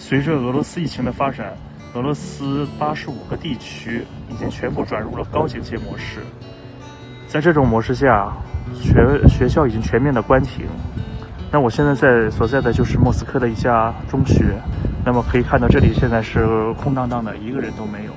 随着俄罗斯疫情的发展，俄罗斯85个地区已经全部转入了高警戒模式。在这种模式下，学校已经全面的关停。那我现在所在的就是莫斯科的一家中学，那么可以看到这里现在是空荡荡的，一个人都没有。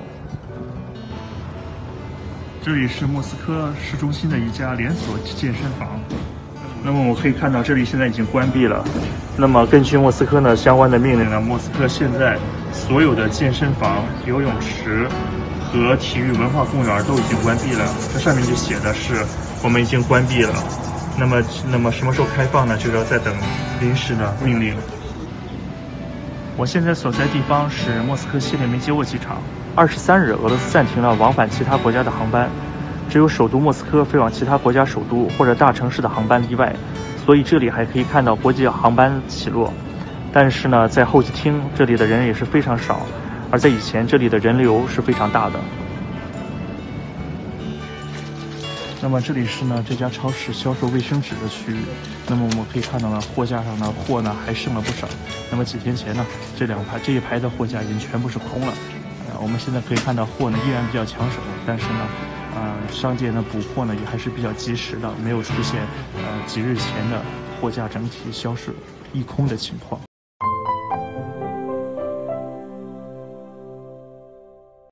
这里是莫斯科市中心的一家连锁健身房。那么我可以看到这里现在已经关闭了。那么根据莫斯科呢相关的命令呢，莫斯科现在所有的健身房、游泳池和体育文化公园都已经关闭了。这上面就写的是我们已经关闭了。那么什么时候开放呢？就是要再等临时的命令。我现在所在地方是莫斯科谢列梅捷沃机场。23日，俄罗斯暂停了往返其他国家的航班，只有首都莫斯科飞往其他国家首都或者大城市的航班例外，所以这里还可以看到国际航班起落。但是呢，在候机厅这里的人也是非常少，而在以前这里的人流是非常大的。那么这里是呢这家超市销售卫生纸的区域。那么我们可以看到呢，货架上的货呢还剩了不少。那么几天前呢，这一排的货架已经全部是空了。我们现在可以看到货呢依然比较抢手，但是呢，商店的补货呢也还是比较及时的，没有出现几日前的货架整体销售一空的情况。